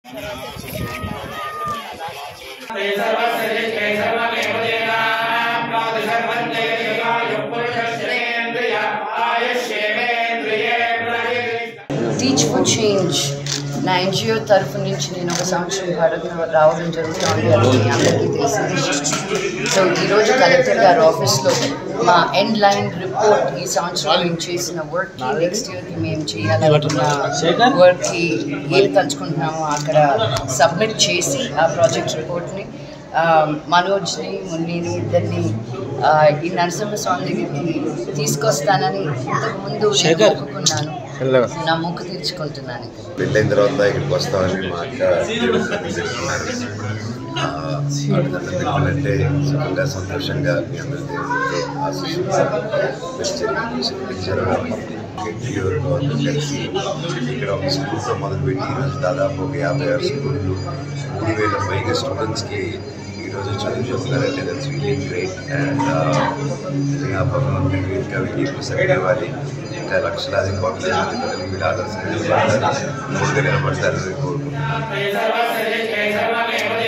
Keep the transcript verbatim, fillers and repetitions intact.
Teach for change నా NGO తరఫు నుంచి నేను ఒక సంవత్సరం భారత్లో రావడం జరుగుతుంది, అది మీ అందరికీ తెలిసింది. సో ఈరోజు కలెక్టర్ గారి ఆఫీస్లో మా ఎండ్ లైన్ రిపోర్ట్ ఈ సంవత్సరం మేము చేసిన వర్క్కి, నెక్స్ట్ ఇయర్కి మేము చేయాలనుకున్న వర్క్కి ఏం తలుచుకుంటున్నామో అక్కడ సబ్మిట్ చేసి ఆ ప్రాజెక్ట్ రిపోర్ట్ని మనోజ్ని మున్నిని ఇద్దరిని ఈ నరసింహస్వామి దగ్గరికి తీసుకొస్తానని ఇంతకుముందు నేను మొక్కుకున్నాను. నా మొక్కు తీర్చుకుంటున్నాను. పెళ్ళైన తర్వాత ఇక్కడికి వస్తామని మా అక్క అంటే సుఖంగా సంతోషంగా మీ అందరితో కలిసి ఇక్కడ ఒక స్కూల్తో మొదలుపెట్టి ఈరోజు దాదాపు ఒక యాభై ఆరు స్కూళ్ళు మూడు వేల పైగా స్టూడెంట్స్కి ఈరోజు చదువు చెప్తున్నారంటే దట్స్ రియలీ గ్రేట్. అండ్ నిజంగా భగవంతుడు ఇంకా వీళ్ళు సరివ్వాలి, ఇంకా లక్షలాది కోట్ల మంది వీళ్ళు ఆదర్శంగా నిలబడతారని కోరుకుంటున్నాను.